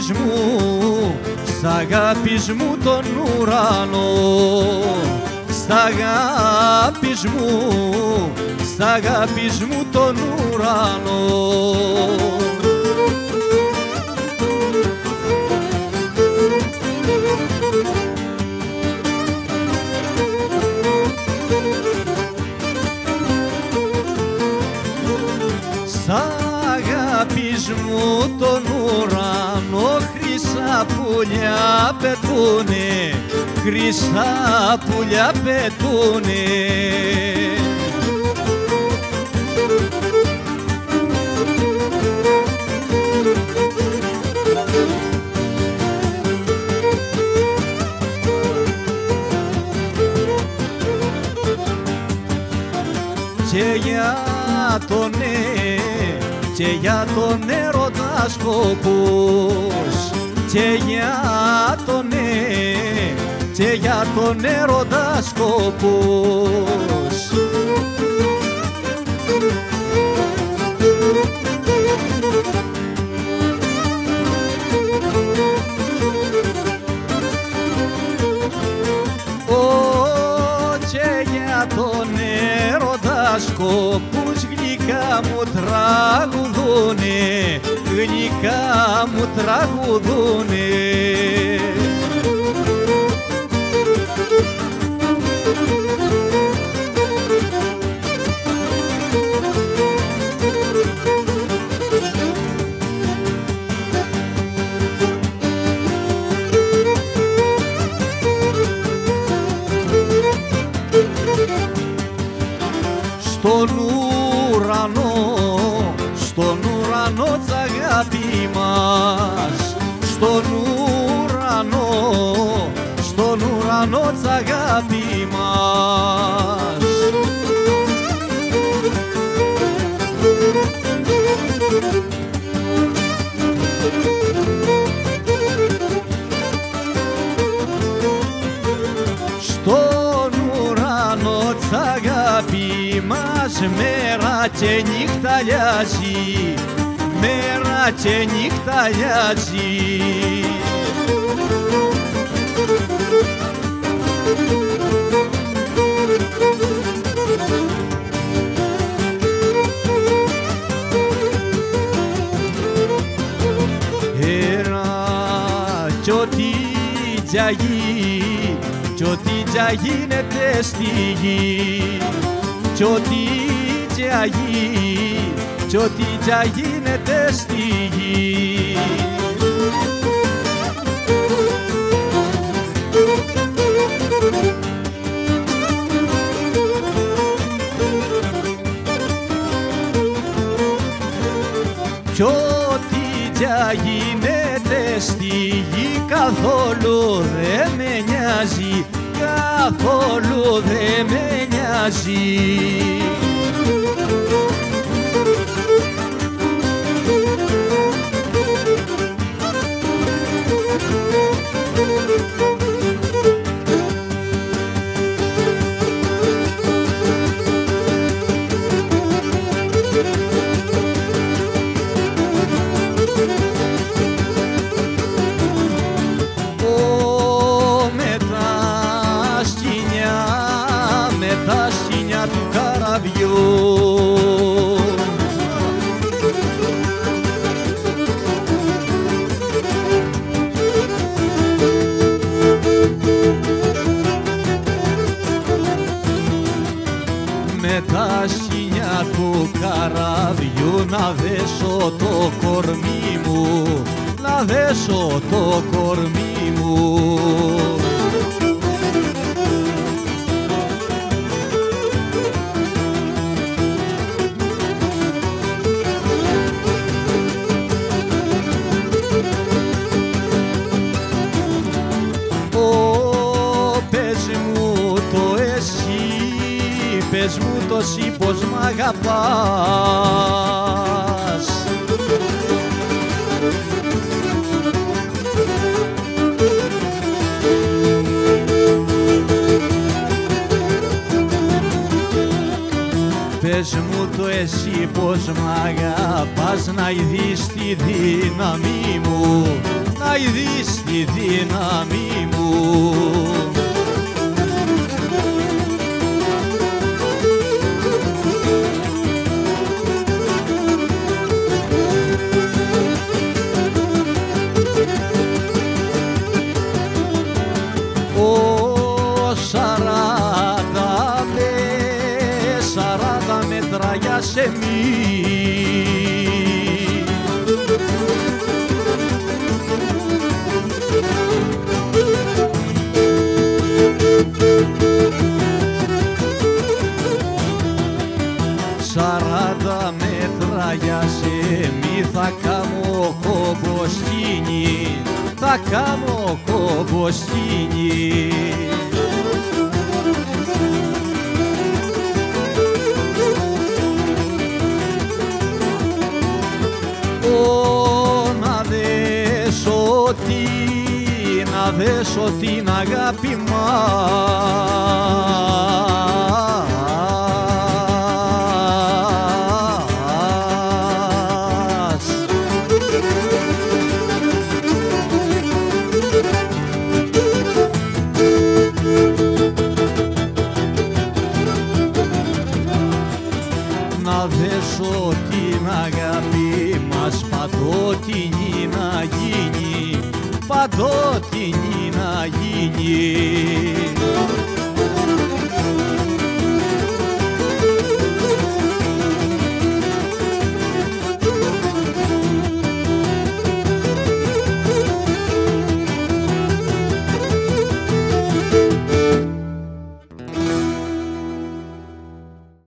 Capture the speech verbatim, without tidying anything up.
αγάπης μου, σ' αγάπης μου τον ουρανό, σ' αγάπης μου, σ' αγάπης μου τον ουρανό. Σ' αγάπης μου τον ουρανό, χρυσά πουλιά πετούνε, χρυσά πουλιά πετούνε. Και για τον ναι, και για τον έρωτα σκοπούς, και για τον ναι, και για τον έρωτα σκοπούς. Σκοπούς γλυκά μου τραγουδούνε, γλυκά μου τραγουδούνε. Στον ουρανό, στον ουρανό τ' αγάπη μας, στον ουρανό, στον ουρανό τ' αγάπη μας. Στον ουρανό τ' αγάπη μας, μέρα και νύχτα λιάζει, μέρα και νύχτα λιάζει. Έρα κι ό,τι τζαγεί, κι ό,τι τζαγίνεται στη γη, κι ό,τι τζαγεί, κι ό,τι τζαγίνεται στη γη. Κι ό,τι τζαγίνεται στη γη καθόλου δε με νοιάζει, καθόλου δε με νοιάζει. Τα σκοινιά του καραβιού με τα σκοινιά του καραβιού να δέσω το κορμί μου, να δέσω το κορμί μου. Πες μου το εσύ πως μ' αγαπάς. Πες μου το εσύ πως μ' αγαπάς, να ειδείς τη δύναμη μου, να ειδείς τη δύναμη μου. Σαράντα με σαράντα μέτρα για σεμί, σαράντα μέτρα για σεμί θα κάμω κομποσκίνη, θα κάμω κομποσκίνη. Να δέσω την, να δέσω την αγάπη μας, να δέσω την αγάπη μας, παντότινη να γίνει, παντότινη να γίνει.